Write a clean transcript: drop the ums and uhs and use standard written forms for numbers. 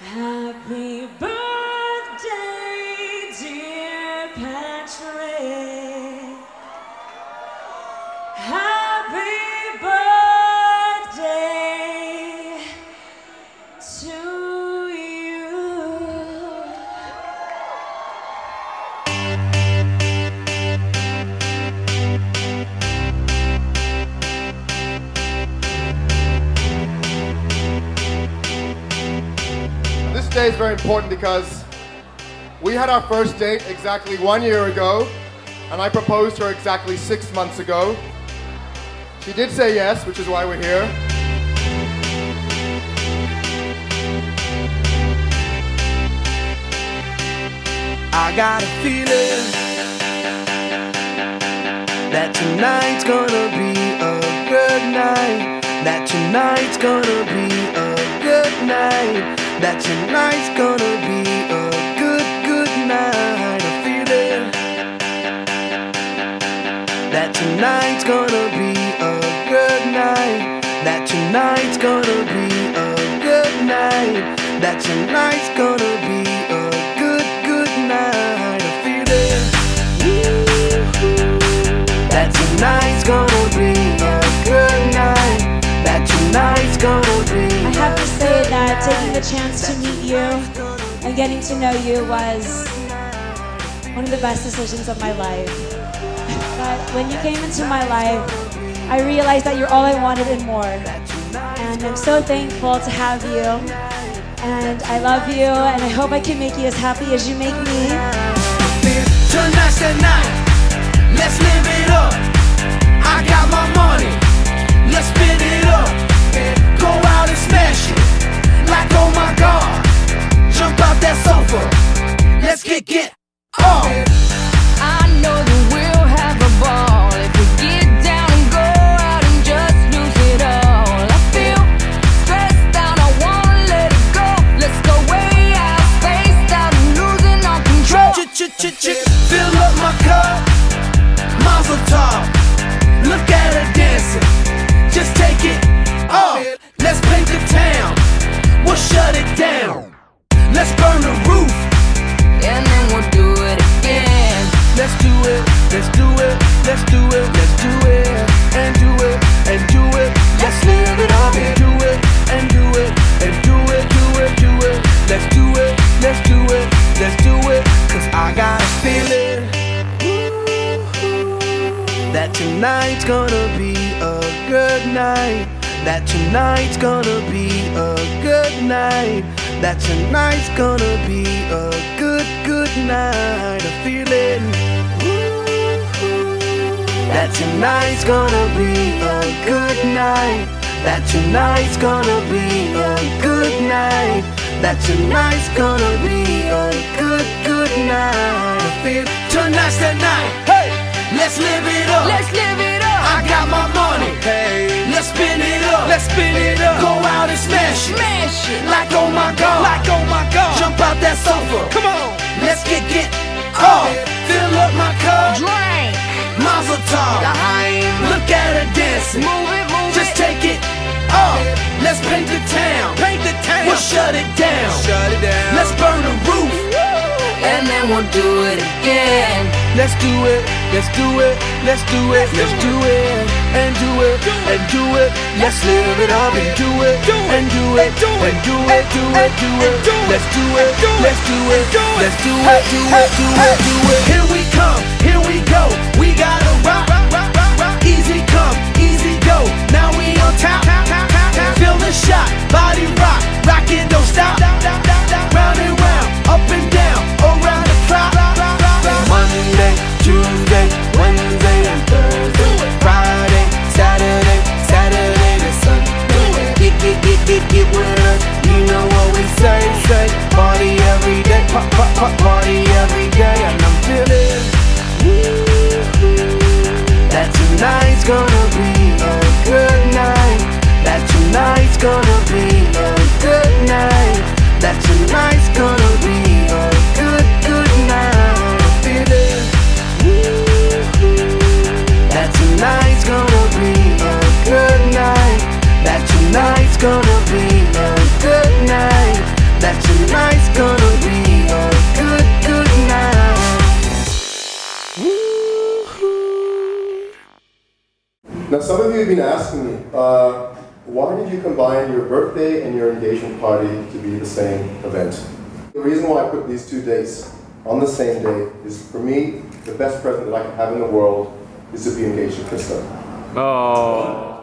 Happy birthday, dear Patrick. Happy birthday to you. This day is very important because we had our first date exactly 1 year ago, and I proposed to her exactly 6 months ago. She did say yes, which is why we're here. I got a feeling that tonight's gonna be a good night. That tonight's gonna be a good night. That tonight's gonna be a good night. A feeling that tonight's gonna be a good night. That tonight's gonna be a good night. That tonight's gonna be a good night. A feeling that tonight's gonna be a good night. That tonight's gonna be. I have to say that taking the chance to meet you and getting to know you was one of the best decisions of my life. But when you came into my life, I realized that you're all I wanted and more. And I'm so thankful to have you. And I love you, and I hope I can make you as happy as you make me. Tonight's the night, let's live it up. I got my money, let's spin it up. Go out and smash it, like oh my God. Jump out that sofa, let's get on. I know that we'll have a ball if we get down and go out and just lose it all. I feel stressed out, I wanna let it go. Let's go way out, spaced out and losing all control. Fill up my cup, mazel tov. Look at her dancing, just take it off. Let's paint the town, we'll shut it down. Let's burn the roof, And then we'll do it again. let's do it, let's do it, let's do it, let's do it, and do it, and do it. Let's live it up and do it, and do it, and do it, do it, do it. Let's do it, let's do it, let's do it. Cause I got a feeling that tonight's gonna be a good night. That tonight's gonna be a good night. That tonight's gonna be a good night. A feeling that tonight's gonna be a good night. That tonight's gonna be a good night. That tonight's gonna be a good night. I feel tonight's the night. Hey, let's live it up. Let's live it up. I got my money. Hey, let's spin it up. Let's spin it up. Go out and smash it. Smash it. Like oh my God. Like oh my God. Jump out that sofa. Come on. Let's get off. Fill up my cup. Drink. Mazel tov. Time. Look at her dancing. Move it, move Just it. take it off. Let's paint the town. Paint the town. We'll shut it down. Shut it down. Let's burn the roof. And then we'll do it again. Let's do it, let's do it, let's do it, let's do it, and do it, and do it. Let's live it up and do it, and do it, and do it, do it, do it. Let's do it, let's do it, let's do it, do it, do it, do it. Here we come, here we go. We gotta rock, easy come, easy go. Now we on top, feel the shot, body rock, rock it, don't stop. Round and round, up and down, around the clock. Monday, Tuesday, Wednesday and Thursday, Friday, Saturday, Saturday to Sunday. Get with us, you know what we say. Party every day, party every day. And I'm feeling that tonight's gonna be a good night. That tonight's gonna be a good night. Now, some of you have been asking me, why did you combine your birthday and your engagement party to be the same event? The reason why I put these two dates on the same day is, for me, the best present that I can have in the world is to be engaged to Krista. Oh.